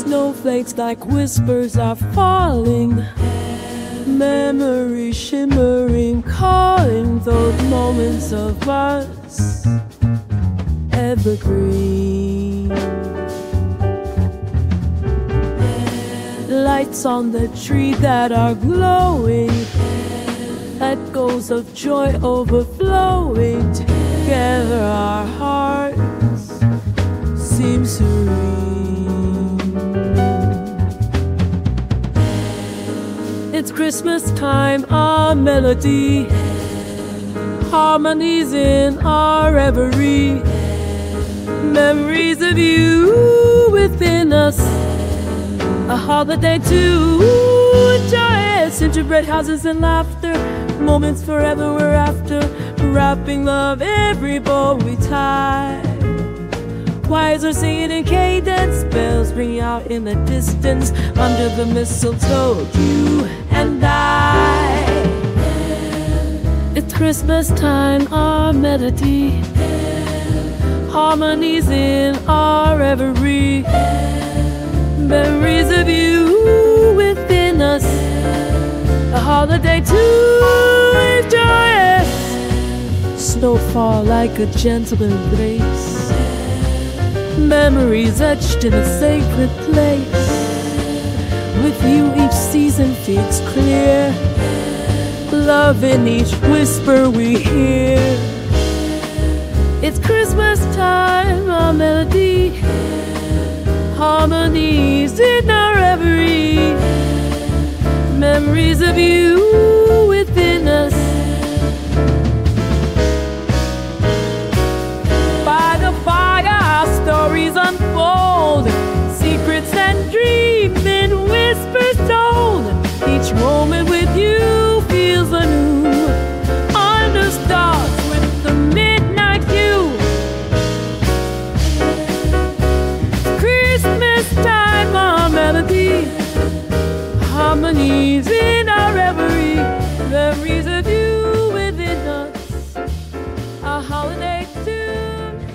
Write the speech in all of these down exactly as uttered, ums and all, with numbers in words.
Snowflakes like whispers are falling, memories shimmering, calling those moments of us evergreen. Lights on the tree that are glowing, echoes of joy overflowing. Together our hearts seem serene. It's Christmas time, our melody, harmonies in our reverie, memories of you within us, a holiday to joyous gingerbread houses and laughter, moments forever we're after, wrapping love every bow we tie. Choirs are singing in cadence, bells ringing out in the distance, under the mistletoe, you and I. It's Christmas time, our melody, harmonies in our reverie, memories of you within us, a holiday to joyous. Snowfall like a gentle embrace, memories etched in a sacred place. With you each season feels clear, love in each whisper we hear. It's Christmas time, our melody, harmonies in our reverie, memories of you within us. By the fire our stories unfold, secrets and dreams in whispers told. Each moment with you feels anew, under stars with the midnight hue. Christmas time, our melody, harmonies in our reverie, memories of you within us, a holiday tune.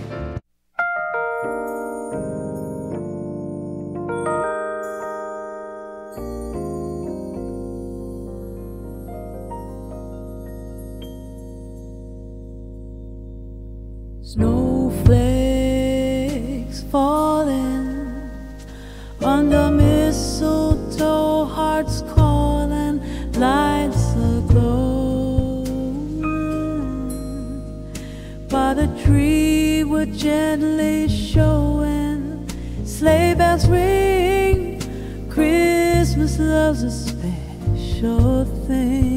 Snowflakes falling under mistletoe, hearts calling, lights aglow. By the tree we're gently showing, sleigh bells ring, Christmas love's a special thing.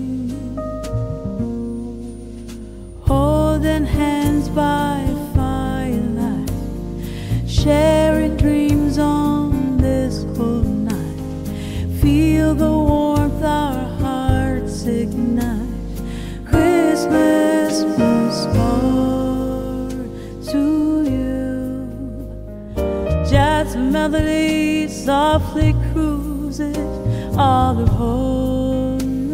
Holding hands by firelight, sharing dreams on this cold night. Feel the warmth our hearts ignite. Christmas postcard to you. Jazz melody softly cruises all of home,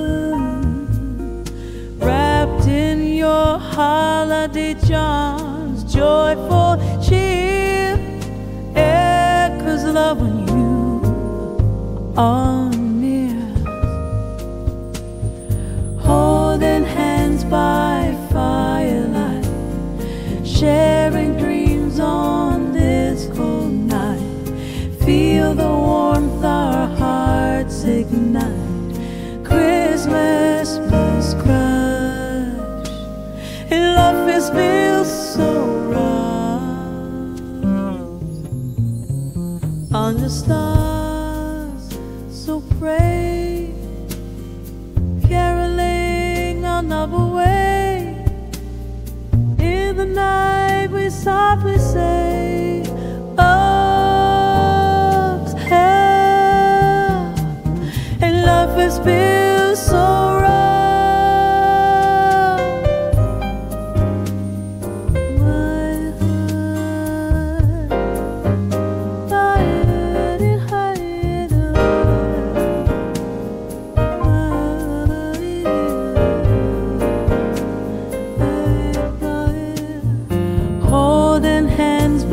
wrapped in your holiday charms, joyful cheer, echoes love when you are near. Holding hands by firelight, sharing dreams on this cold night. Feel the warmth our hearts ignite. Christmas must crush, and love is feels so right. Under stars so bright, caroling another way. In the night we softly say, "Love's hell," and love is feels so right. Holding hands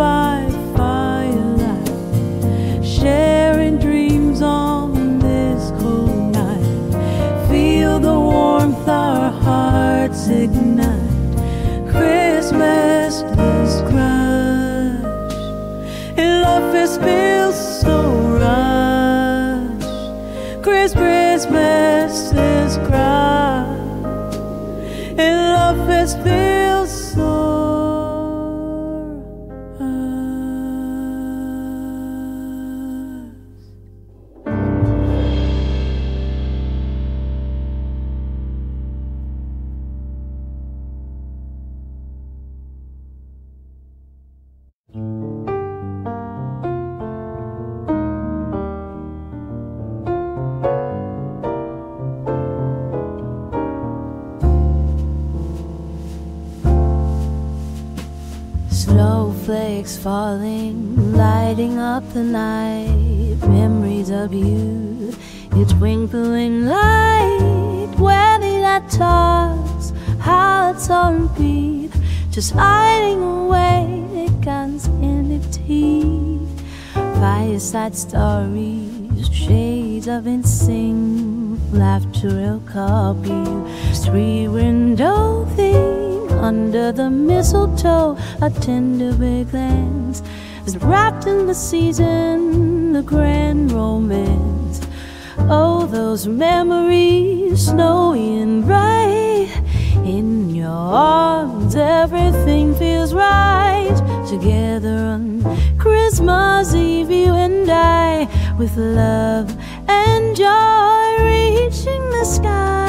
snowflakes falling, lighting up the night. Memories of you, your twinkling light. When that talks, how it's on repeat, just hiding away against infinity. Fireside stories, shades of instinct, laughter copy, street window thing under the mistletoe. A tender big glance is wrapped in the season, the grand romance. Oh, those memories, snowy and bright. In your arms, everything feels right. Together on Christmas Eve, you and I, with love and joy, reaching the sky.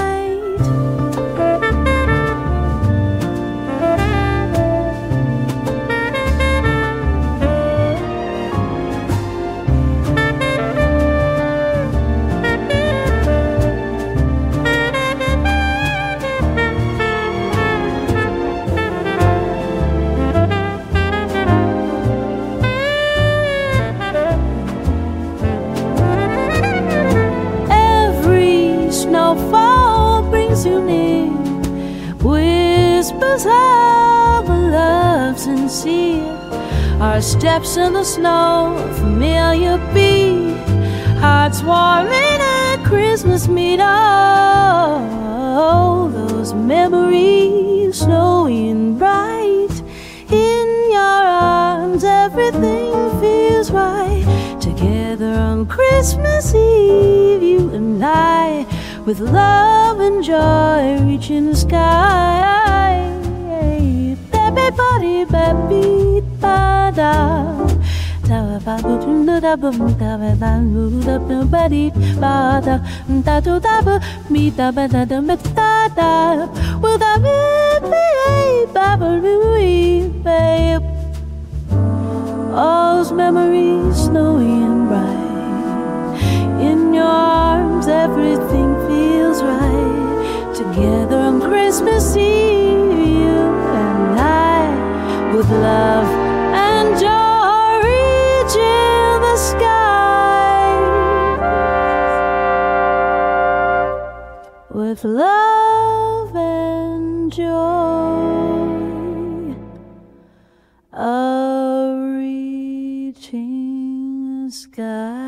You near, whispers of a love sincere. Our steps in the snow, familiar beat, hearts warming at Christmas meet. Oh, those memories, snowy and bright. In your arms, everything feels right. Together on Christmas Eve, you and I, with love and joy, reaching the sky. Baby, body, baby, ba da. Da ba ba da da ba da ba da da ba body ba da da da da ba me da ba da da ba da da. With a baby, ba ba babe. All those memories, snowy and bright. In your arms, everything feels right. Together on Christmas Eve, you and I, with love and joy, reaching the sky. With love and joy, a reaching the sky.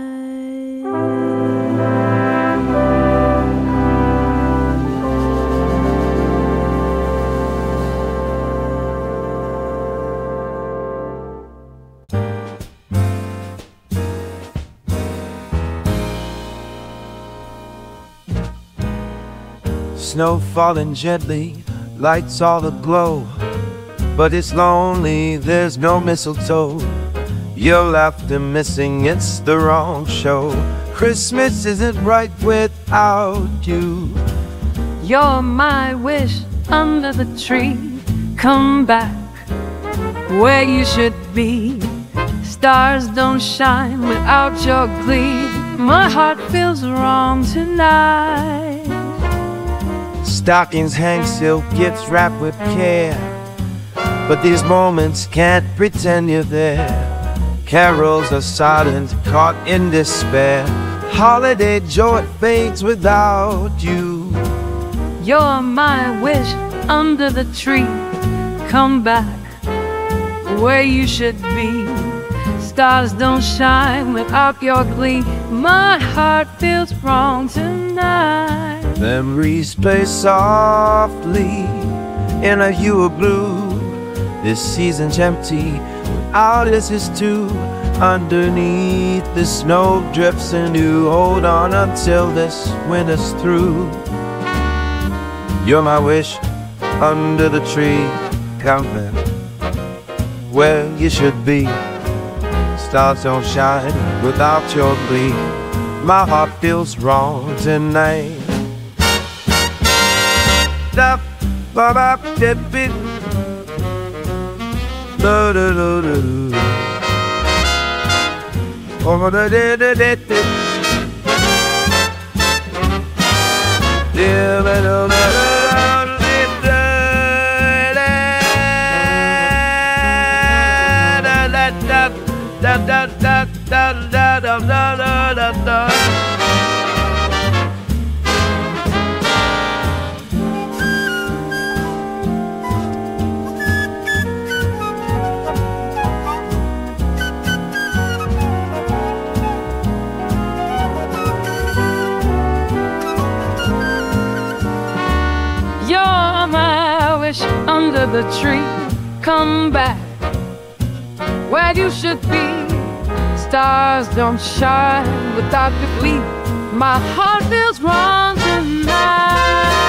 Snow falling gently, lights all aglow, but it's lonely, there's no mistletoe. Your laughter missing, it's the wrong show. Christmas isn't right without you. You're my wish under the tree. Come back where you should be. Stars don't shine without your glee. My heart feels wrong tonight. Stockings hang silk, gifts wrapped with care, but these moments can't pretend you're there. Carols are silent, caught in despair. Holiday joy fades without you. You're my wish under the tree. Come back where you should be. Stars don't shine without your glee. My heart feels wrong tonight. Memories play softly in a hue of blue. This season's empty without us is too. Underneath the snow drifts anew. Hold on until this winter's through. You're my wish under the tree. Come back where you should be. Stars don't shine without your glee. My heart feels wrong tonight. Da ba ba dip it. Da da da da. Oh da da da da da. Yeah, ba da da da da da. da da da da da da da da da da. You're my wish under the tree. Come back where you should be. Stars don't shine without your gleam. My heart feels wrong tonight.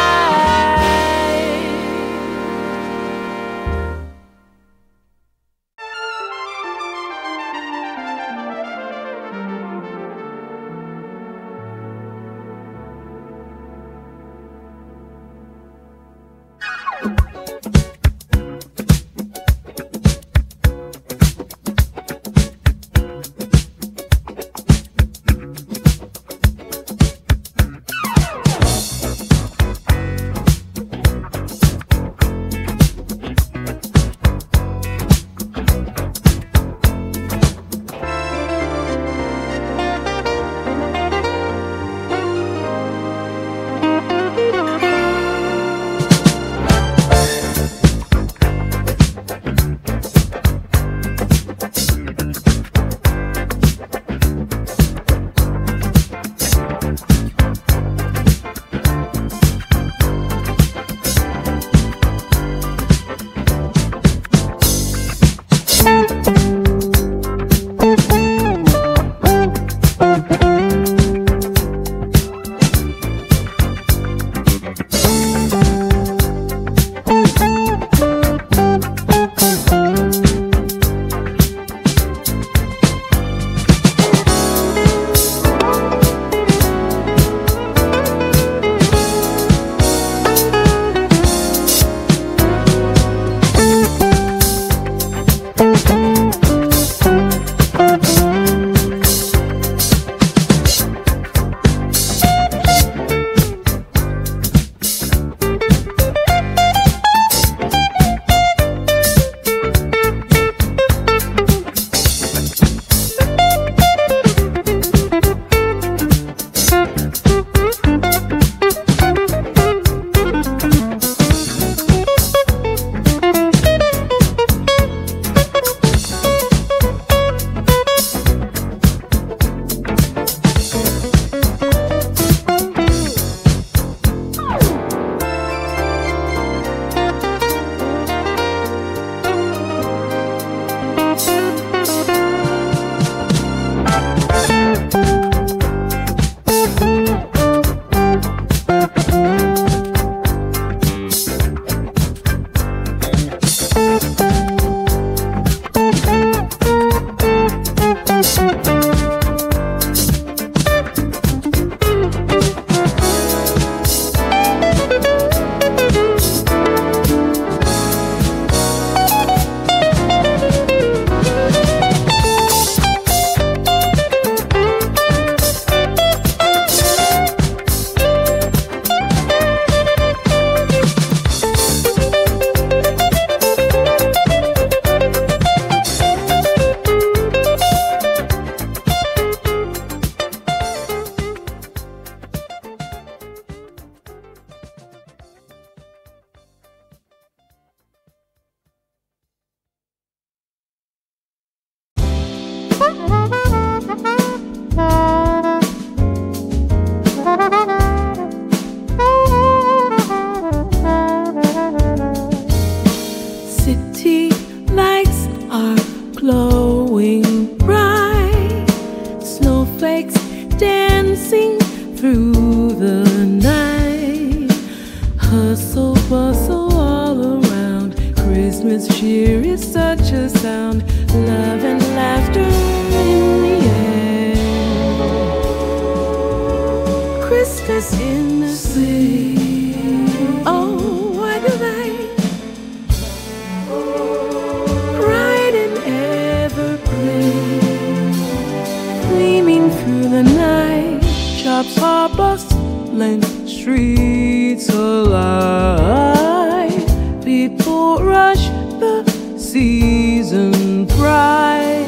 People rush the season pride.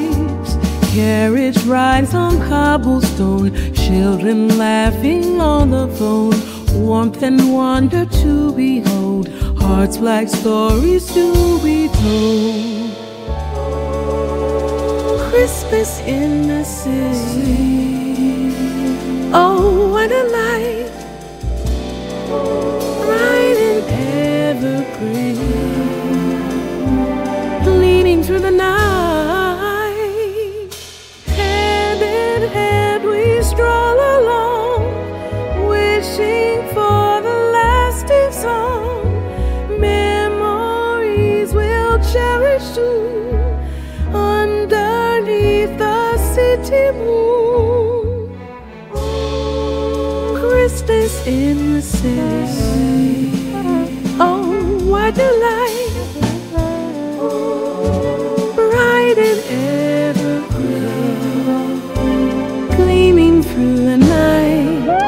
carriage rides on cobblestone, children laughing on the phone, warmth and wonder to behold, hearts like stories to be told. Christmas in the city, oh what a light, bright and evergreen, gleaming through the night. Hand in hand we stroll along, wishing for the lasting song. Memories we'll cherish soon, underneath the city moon. Christmas in the city, oh what a light, bright and evergreen, gleaming through the night.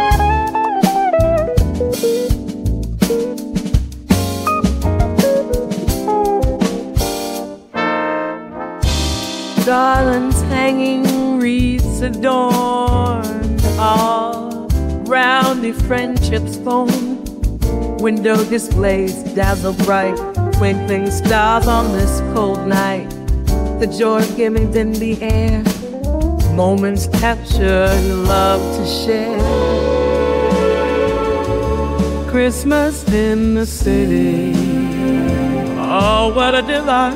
Garlands hanging, wreaths adorned, all round the friendship's phone. Window displays dazzle bright, twinkling stars on this cold night. The joy of giving in the air, moments captured, love to share. Christmas in the city, oh what a delight.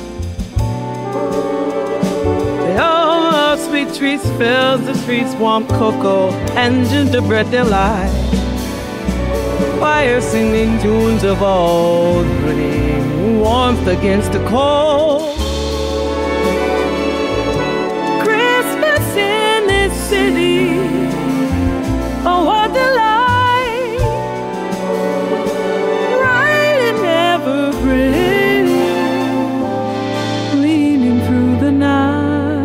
Oh, sweet treats fills the streets, warm cocoa and gingerbread delight. Choir singing tunes of old, bringing warmth against the cold. Christmas in this city, oh what delight, bright and evergreen, gleaming through the night.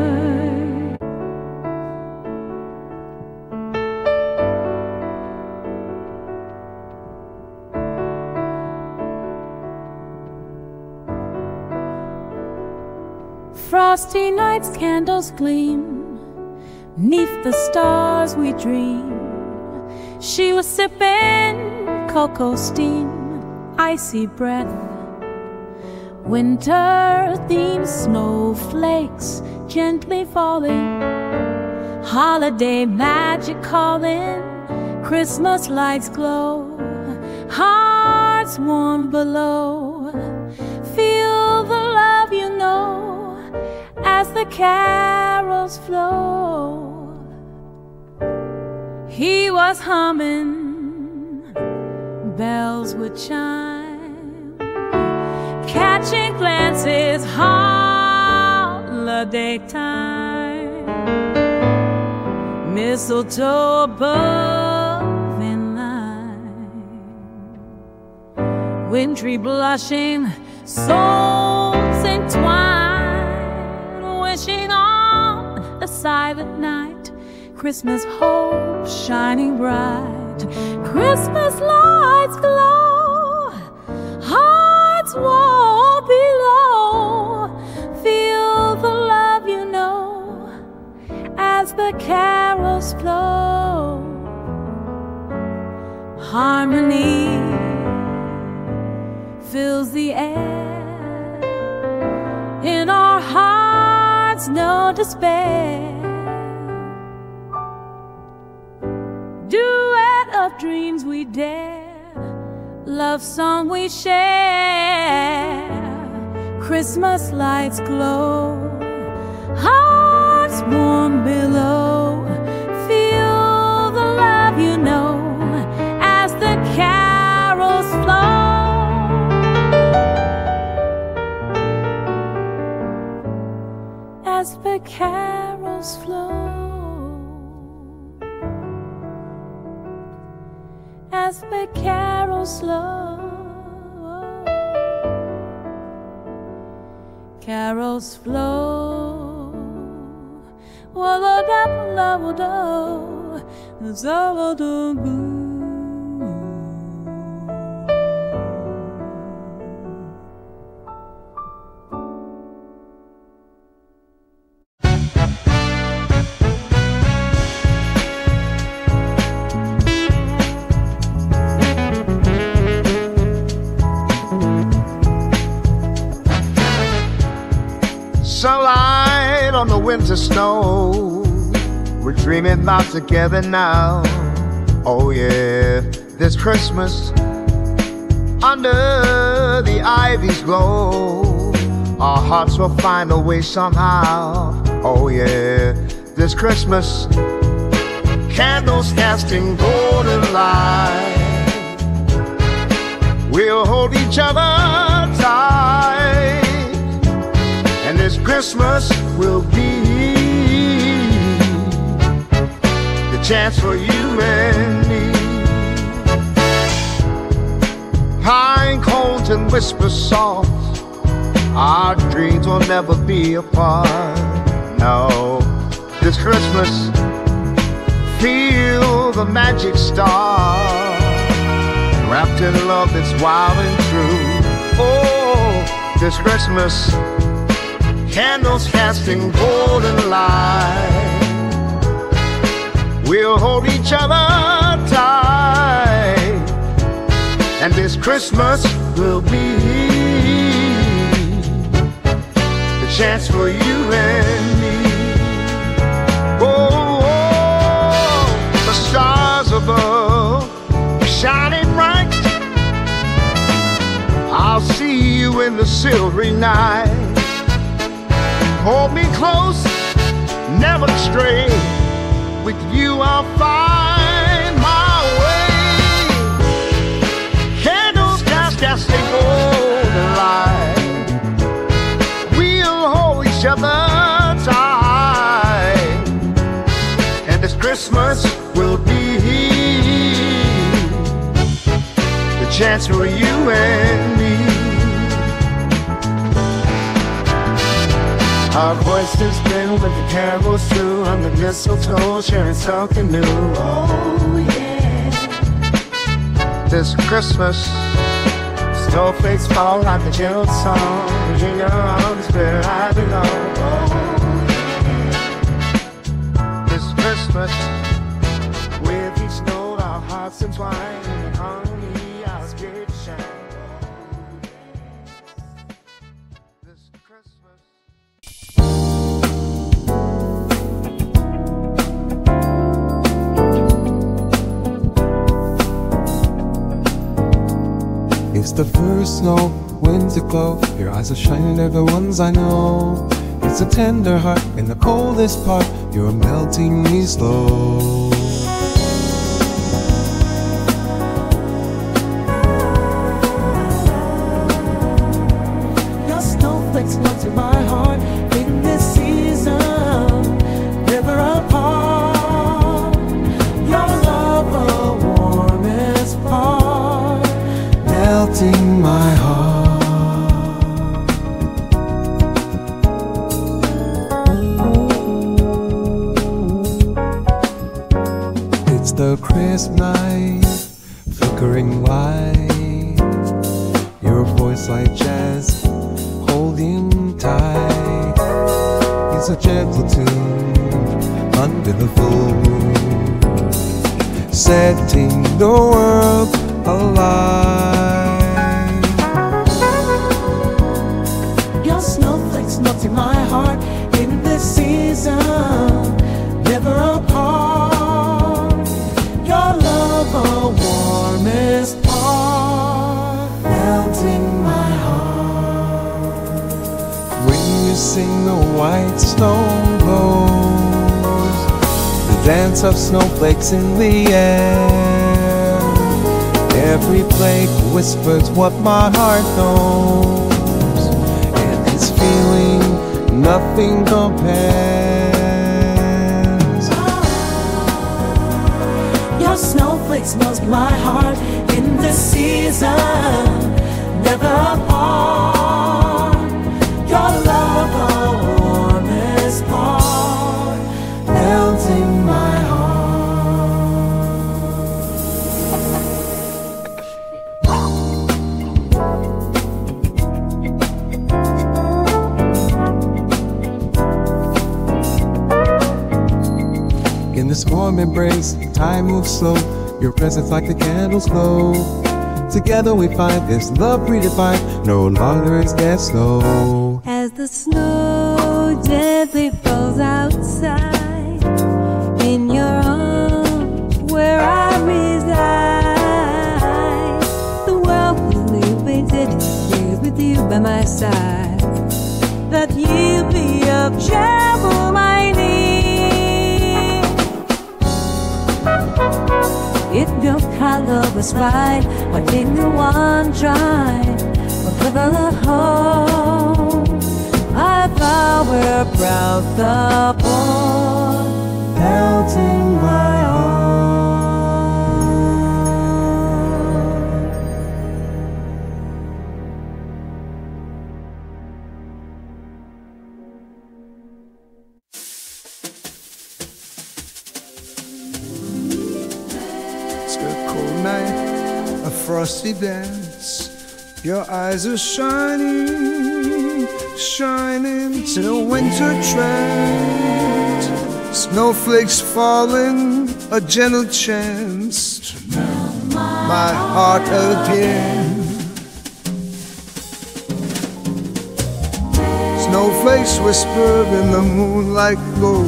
Frosty nights, candles gleam, neath the stars we dream. She was sipping cocoa steam, icy breath, winter-themed snowflakes gently falling, holiday magic calling, Christmas lights glow, hearts warm below. Feel the love you know as the carols flow. He was humming, bells would chime, catching glances, holiday time. Mistletoe above in line, wintry blushing, souls entwined, wishing on a silent night, Christmas hope shining bright. Christmas lights glow, hearts warm below. Feel the love you know as the carols flow. Harmony fills the air, in our hearts no despair. Duet of dreams we dare, love song we share. Christmas lights glow, hearts warm below. Feel the love you know as the carols flow. As the carols flow. As the carols flow, carols flow. Walla da la da, zalla da boo. night on the winter snow. We're dreaming about together now. Oh yeah, this Christmas under the ivy's glow, our hearts will find a way somehow. Oh yeah, this Christmas, candles casting golden light, we'll hold each other tight, and this Christmas will be the chance for you and me. Pine cones and whisper soft, our dreams will never be apart. No, this Christmas, feel the magic star, wrapped in love that's wild and true. Oh, this Christmas, candles casting golden light, we'll hold each other tight, and this Christmas will be the chance for you and me. Oh, oh, the stars above shining bright, I'll see you in the silvery night. Hold me close, never stray, with you I'll find my way. Candles cast, casting golden light, we'll hold each other tight, and this Christmas will be the chance for you and me. Our voices blend with the carols through, on the mistletoe sharing something new. Oh yeah, this Christmas, snowflakes fall like a gentle song, in your arms where I belong. Oh yeah, this Christmas, with each note our hearts entwine, in harmony our spirit shine. This Christmas. It's the first snow, winter glow, your eyes are shining, they're the ones I know. It's a tender heart in the coldest part, you're melting me slow. Your snowflakes melt in my heart in this season, never apart. Your love, the warmest part, Melting my heart. It's the crisp night, flickering light, your voice like jazz, holding tight. It's a gentle tune under the full moon, setting the world alive. your snowflakes melt in my heart in this season, never apart. Your love, the warmest part, melting my heart. When you sing, the white snow glows, the dance of snowflakes in the air. Every flake whispers what my heart knows, and this feeling nothing compares. Your snowflakes melt my heart in this season, never apart. Your love, the warmest part, melting my heart. In this warm embrace, time moves slow, your presence like the candles glow. Together we find this love redefined, no longer is there snow. As the snow gently falls outside in your arms where I reside. The world was new painted here with you by my side, that you'll be of trouble my need. If your color was right, why didn't you want try? But for the home, I vow we're proud couple held in my arms. It's a cold night, a frosty dance. Your eyes are shining, shining to the winter trance. Snowflakes falling, a gentle chance to melt my heart again. Snowflakes whisper in the moonlight glow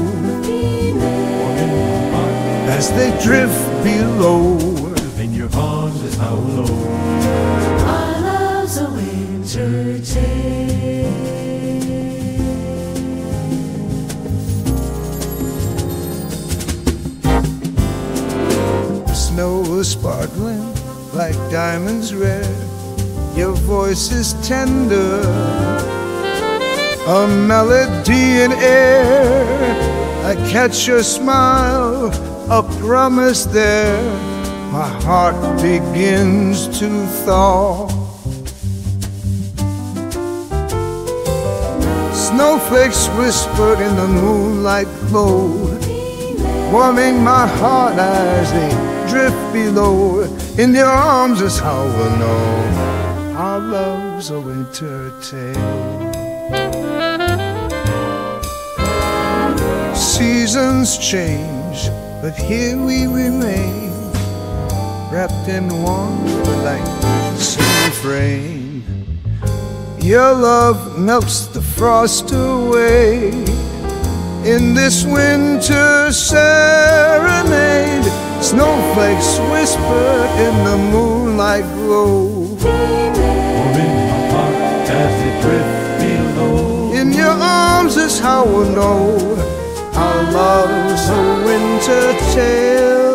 as they drift below. In your arms is how low Our love's a winter tale. Snow is sparkling like diamonds red. Your voice is tender, a melody in air. I catch your smile, a promise there. My heart begins to thaw. Snowflakes whispered in the moonlight glow, warming my heart as they drift below. In your arms is how we'll know our love's a winter tale. Seasons change, but here we remain, wrapped in warmth like smooth rain. Your love melts the frost away in this winter serenade. Snowflakes whisper in the moonlight glow, warming my heart as it drifts below. in your arms is how we'll know our love's a winter tale.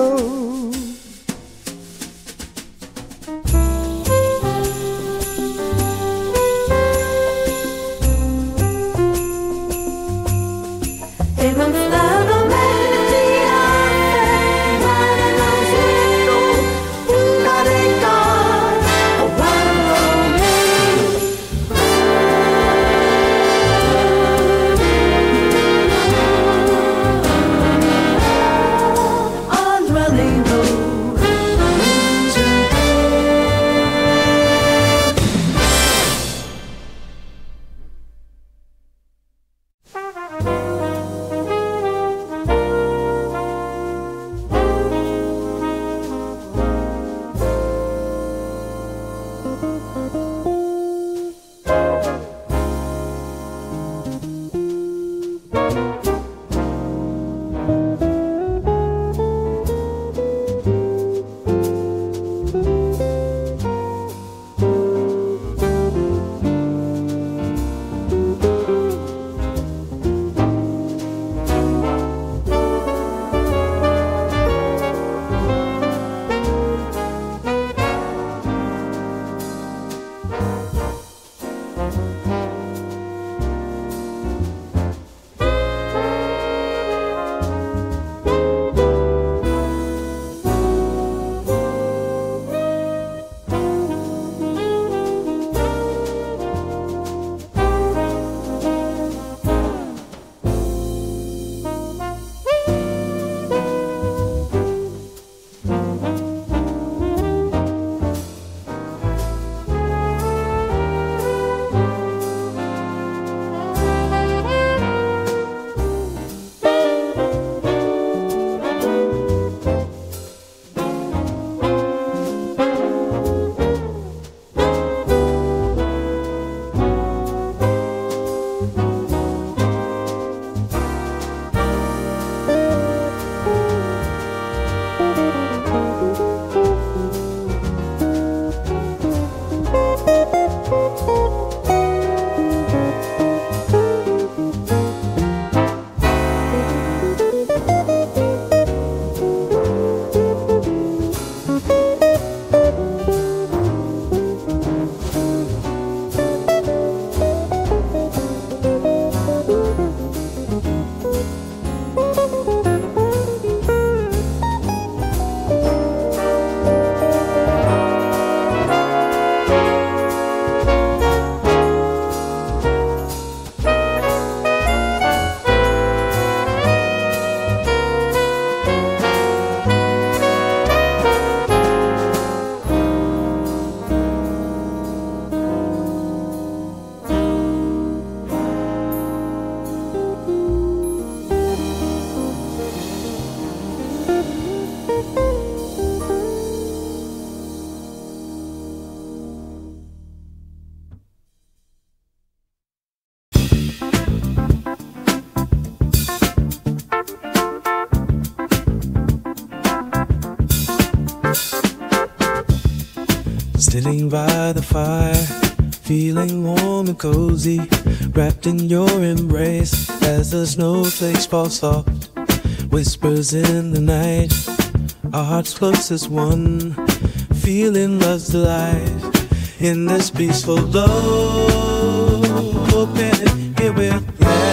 Sitting by the fire, feeling warm and cozy, wrapped in your embrace as the snowflakes fall soft. Whispers in the night, our hearts close as one, feeling love's delight in this peaceful love. Open here with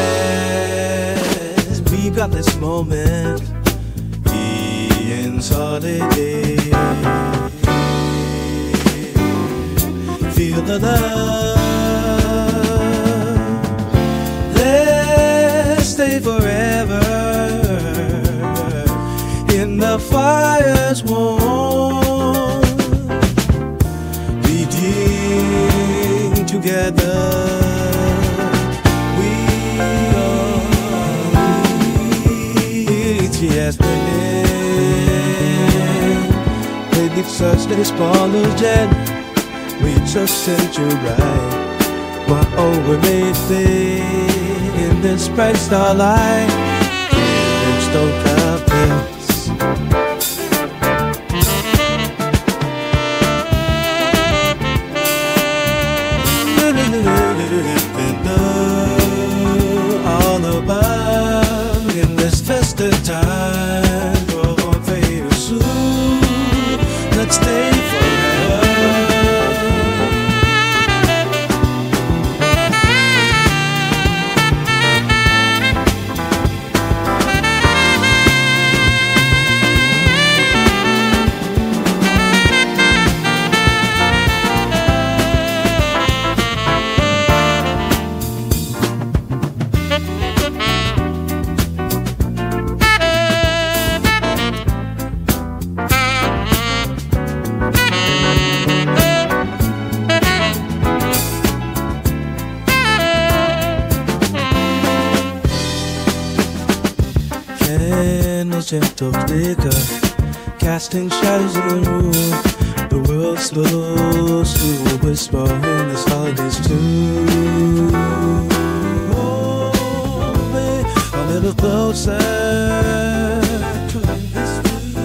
yes, we got this moment, Ian's holiday. Feel the love, let's stay forever in the fire's warm, bleeding together. We are yes, they leave such a small gem. We just sent you right. Why oh we made fade in this bright starlight. Feelings don't have this. All about in this festive time. We're gonna fade soon. Let's stay forever. Gentle flicker, casting shadows in the room. The world slows to a whisper in this holiday's tune. Oh, babe, a little closer to this view.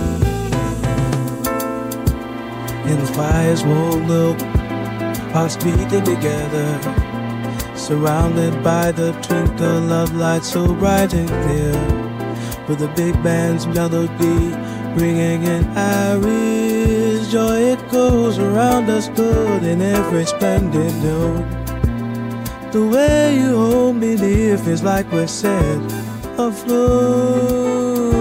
In the fire's warm glow, hearts beating together, surrounded by the twinkle of light so bright and clear. With the big band's melody ringing in our ears, joy it goes around us good in every splendid note. The way you hold me near feels like we're set afloat.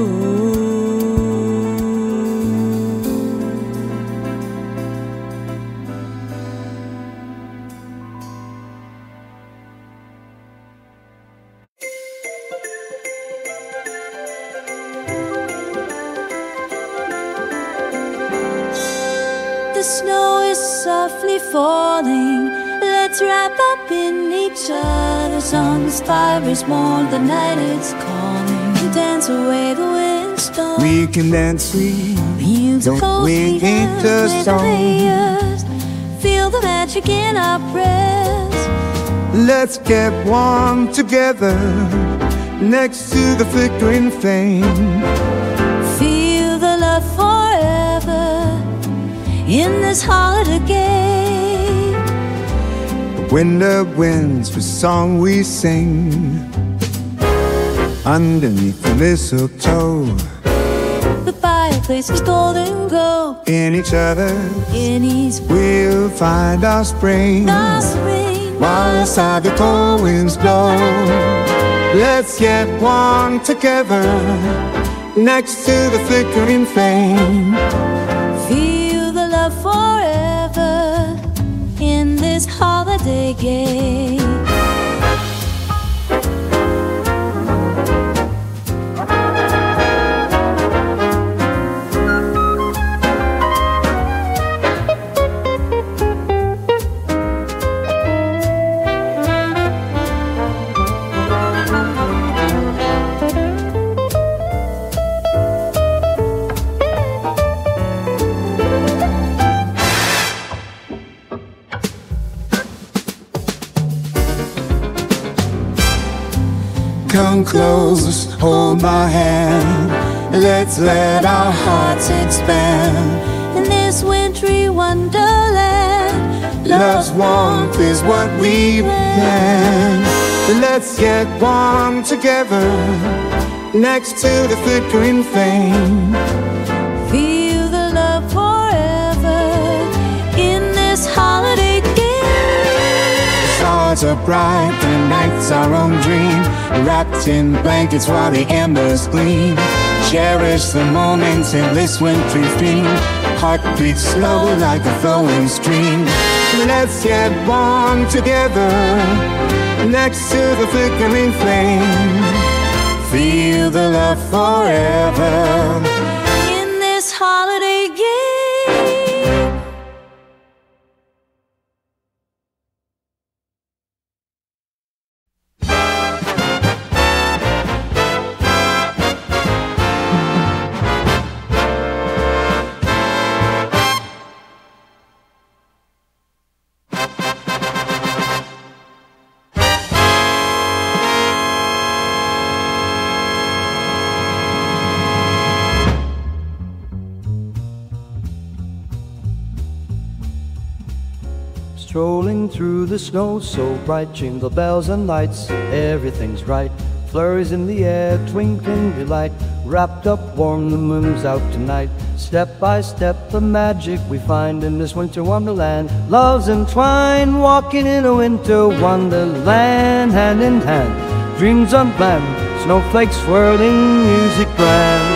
The snow is softly falling. Let's wrap up in each other's arms. Fire is warm, the night is calling. Dance away the windstorm. We can dance sweet. Music Don't we hate the song? Feel the magic in our breaths. Let's get warm together next to the flickering flame. Feel the love forever in this holiday. The winter winds the song we sing underneath the mistletoe. The fireplace is golden glow. In each other In each we'll find our spring. the spring, While inside the cold winds blow, let's get warm together next to the flickering flame. feel the love forever in this holiday game. Come close, hold my hand. Let's let our hearts expand In this wintry wonderland, Love's warmth is what we plan. Let's get warm together next to the flickering flame. Feel the love forever in this holiday game. Stars are bright, the night's our own dream. Wrapped in blankets while the embers gleam. Cherish the moments in this wintry theme. Heart beats slow like a flowing stream. Let's get warm together next to the flickering flame. Feel the love forever in this holiday game. Strolling through the snow so bright, jingle bells and lights, everything's right. Flurries in the air, twinkling delight, wrapped up warm, the moon's out tonight. Step by step the magic we find in this winter wonderland. Love's entwined, walking in a winter wonderland. Hand in hand, dreams unplanned, snowflakes swirling, music grand.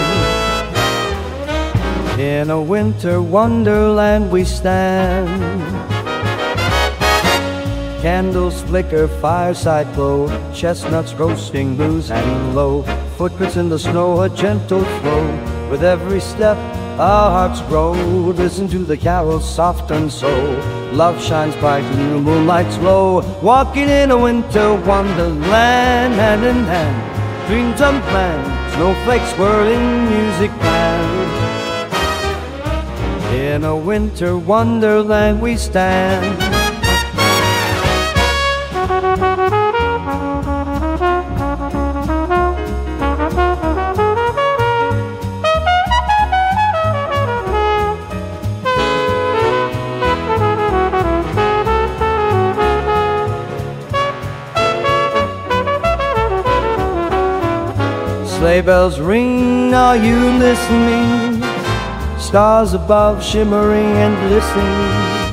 In a winter wonderland we stand. Candles flicker, fireside glow, chestnuts roasting, blues hanging low. Footprints in the snow, a gentle flow. With every step, our hearts grow. Listen to the carols, soft and so. Love shines bright in the moonlight's glow. Walking in a winter wonderland, hand in hand, dreams unplanned, snowflakes swirling, music grand. In a winter wonderland we stand. Sleigh bells ring, are you listening? Stars above shimmering and glistening.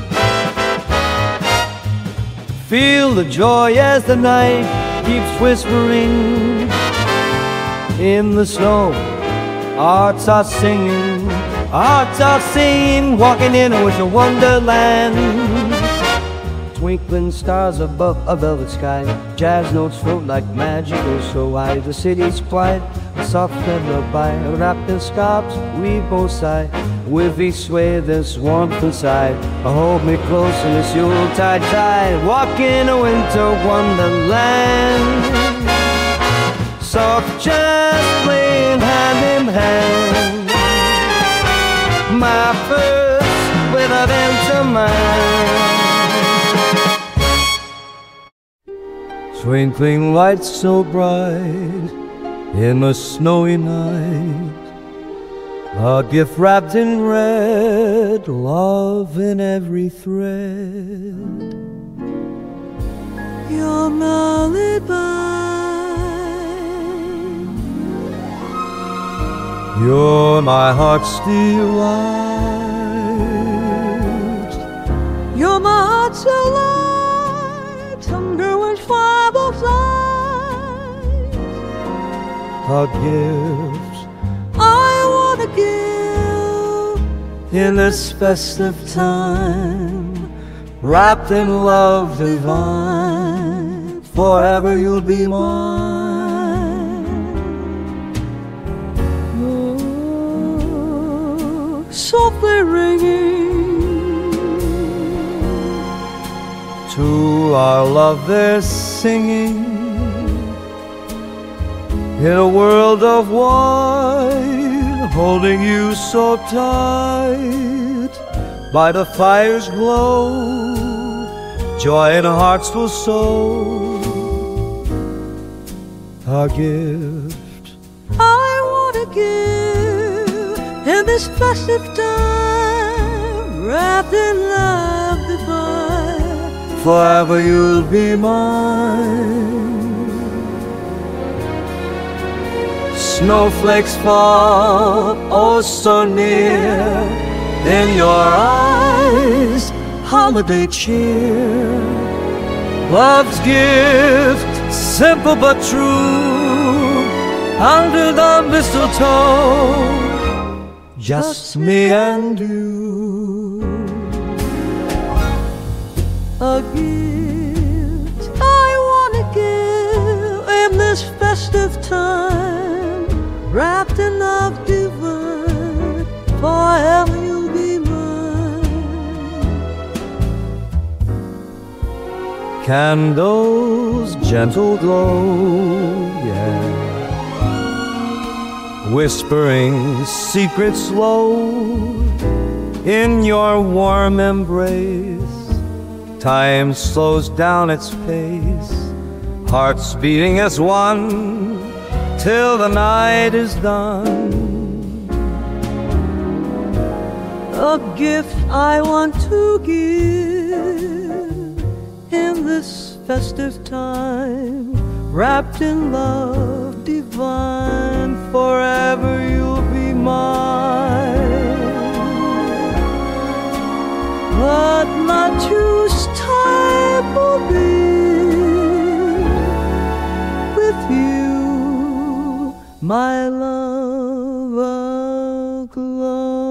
Feel the joy as the night keeps whispering. In the snow, hearts are singing, hearts are singing, walking in a winter wonderland. Twinkling stars above a velvet sky, jazz notes float like magic, oh so high. The city's quiet, a soft lullaby, wrapped in scarves, we both sigh. With each sway there's warmth inside. Hold me close in this Yuletide tide, walk in a winter wonderland. Soft jazz playing hand in hand, my first with a winter mind. Twinkling lights so bright in the snowy night, a gift wrapped in red, love in every thread. Your lullaby, you're my heart's delight. you're my heart's delight, hunger and firebolt light. A gift I want to give in this festive time, wrapped in love divine, forever you'll be mine. Oh, softly ringing, to our love they're singing. In a world of wine, holding you so tight, by the fire's glow, joy in our hearts will sow. Our gift I want to give in this festive time, wrapped in love divine, forever you'll be mine. Snowflakes fall, oh so near, in your eyes, holiday cheer. Love's gift, simple but true, under the mistletoe, just me and you. A gift I wanna give in this festive time, wrapped in love divine, forever you'll be mine. Candles, gentle glow, yeah, whispering secrets low in your warm embrace. Time slows down its pace, hearts beating as one, till the night is done. A gift I want to give in this festive time, wrapped in love divine, forever you'll be mine. But my truest time will be with you, my love aglow.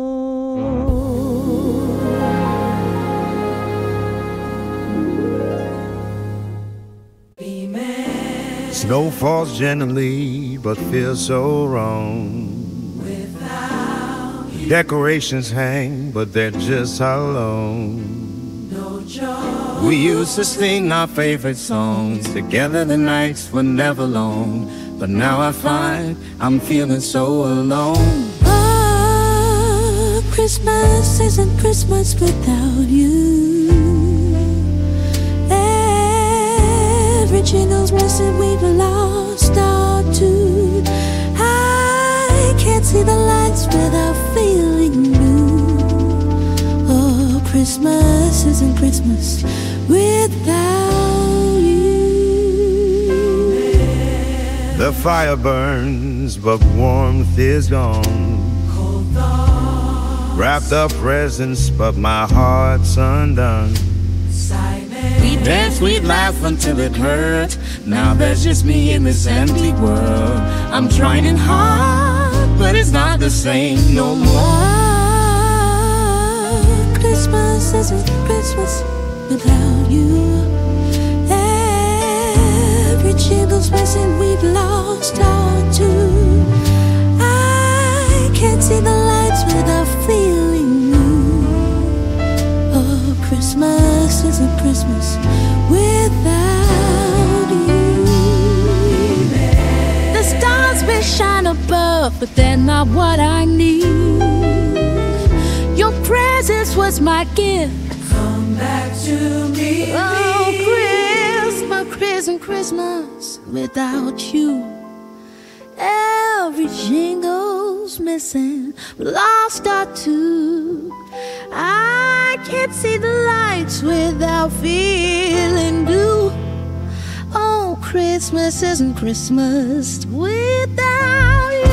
Snow falls gently, but feels so wrong. Decorations hang, but they're just hollow. No joy. We used to sing our favorite songs together, the nights were never long. But now I find I'm feeling so alone. Oh, Christmas isn't Christmas without you. Every jingle's missing, we've lost our tune. I can't see the lights without feeling blue. Oh, Christmas isn't Christmas without you. The fire burns, but warmth is gone. Wrapped up presents, but my heart's undone. We danced, we laughed until it hurt. Now there's just me in this empty world. I'm trying hard, but it's not the same no more. Oh, Christmas isn't Christmas without you. Every jingle's missing, we've lost our tune. I can't see the lights without feeling blue. Oh, Christmas isn't Christmas without you. The stars may shine above, but they're not what I need. Your presence was my gift. Come back to me. Oh, Christmas, Christmas, Christmas without you. Every jingle's missing, lost our tune. I can't see the lights without feeling blue. Oh, Christmas isn't Christmas without you.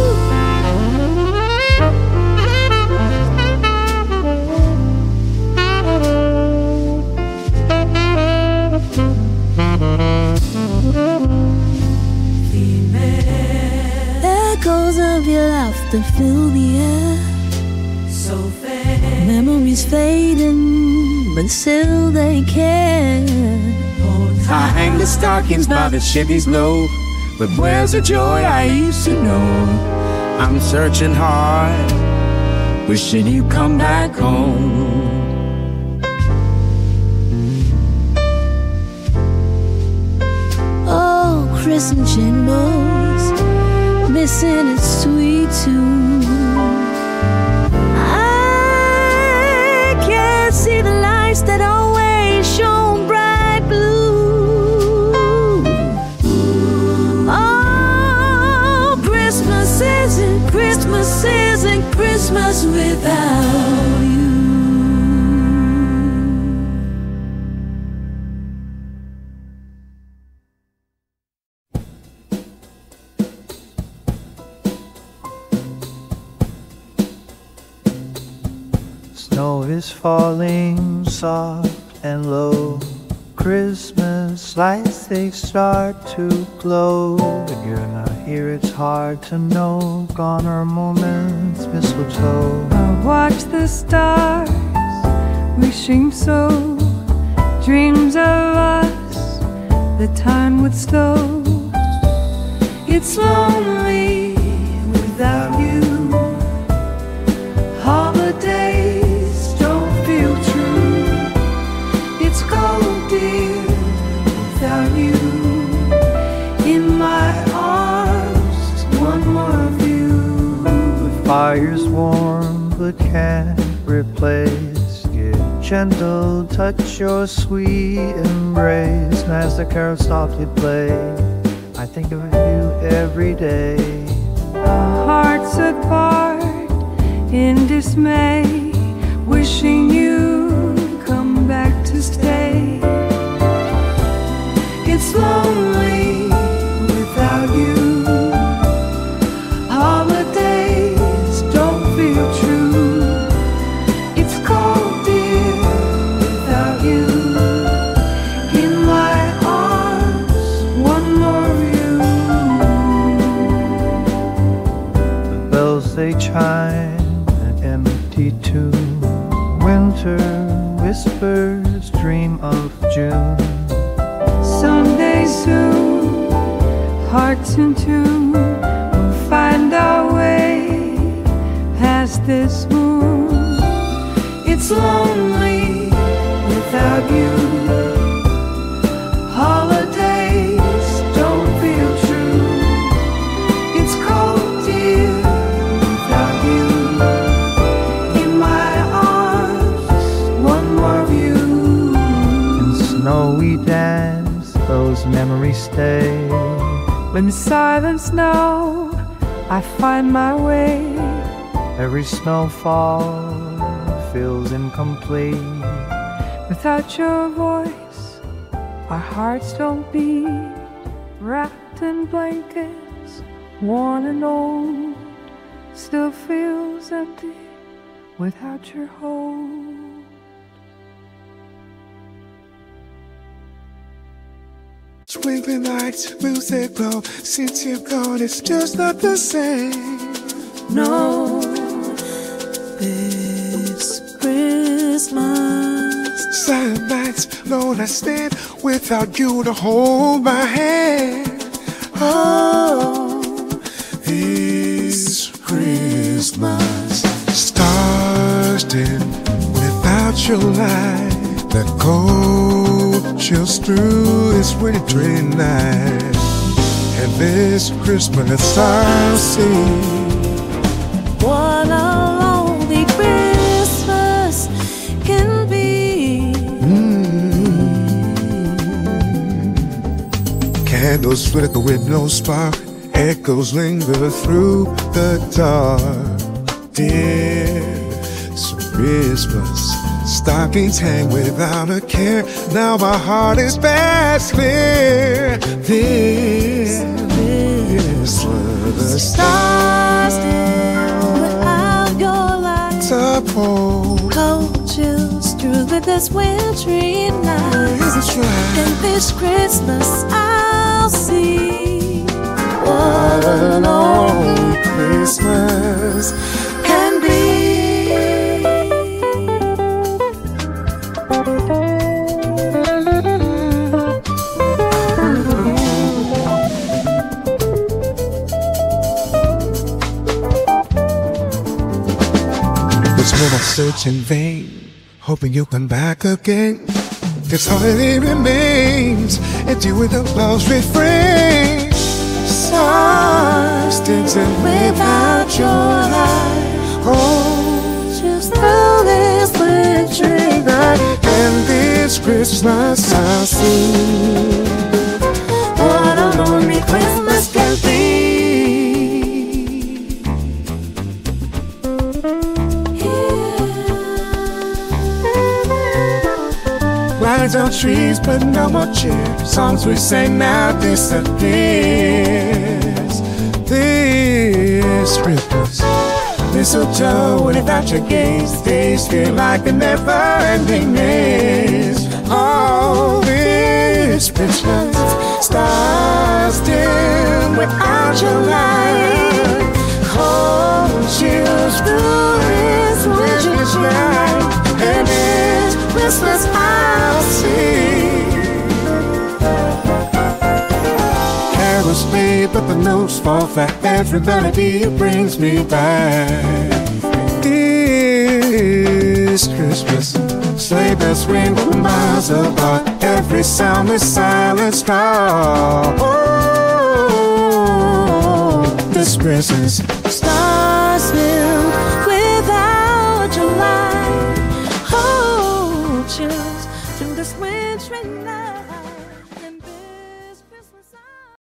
Echoes of your laughter fill the air. So fair. Memories fading, but still they care. I hang the stockings by the Chevy's low, but where's the joy I used to know? I'm searching hard, wishing you'd come back home. Oh, Christmas jingles, missing its sweet tune. I can't see the lights that always shone bright blue. Oh, Christmas isn't Christmas isn't Christmas without you. Snow is falling soft and low. Christmas lights, they start to glow. When you're not here, it's hard to know. Gone are moments, mistletoe. I watch the stars, wishing so. Dreams of us, the time would slow. It's lonely without you. Holidays don't feel true. It's cold, dear, without you. In my arms, one more of you. The fire's warm but can't replace. Give gentle touch your sweet embrace. And as the carols softly play, I think of you every day. Our hearts apart in dismay, wishing you come back to stay. It's lonely without you. Holidays don't feel true. It's cold, dear, without you. In my arms, one more of you. The bells they chime an empty tune. Winter whispers dream of June. Someday soon, hearts in tune, we'll find our way past this moon. It's lonely without you. Holidays don't feel true. It's cold, dear, without you. In my arms, one more of you. In snow we dance, those memories stay. When silence now, I find my way. Every snowfall feels incomplete. Without your voice, our hearts don't beat. Wrapped in blankets, worn and old, still feels empty without your hold. Twinkling lights, music glow. Since you've gone, it's just not the same. No, this Christmas. Silent nights, alone I stand without you to hold my hand. Oh, This Christmas, stars dim without your light. That cold chills through this wintry night. And this Christmas I'll see what a lonely Christmas can be. mm. Candles flicker with no spark. Echoes linger through the dark. This Christmas, stockings hang without a care. Now my heart is past clear. This, this was the Stars dim without your light. support. Cold chills through this wintry night. That's right. And this Christmas I'll see what a lonely Christmas can be. This moment I search in vain, hoping you'll come back again. This holiday remains empty with the love's refrain. Stars dancing without your light. Oh, Just through this wintry night. and this Christmas I'll see What a lonely Christmas can be. Rides on trees, but no more cheer. Songs we sang now disappears. This Christmas, mistletoe, and without your gaze, days feel like a never-ending maze. Oh, this Christmas, stars dim without your light. Cold chills through this winter's night, and it's Christmas I'll see. Carols play, but the notes fall flat. Every melody brings me back. This Christmas, sleigh bells ring miles apart. Every sound is silent star. Oh, this Christmas.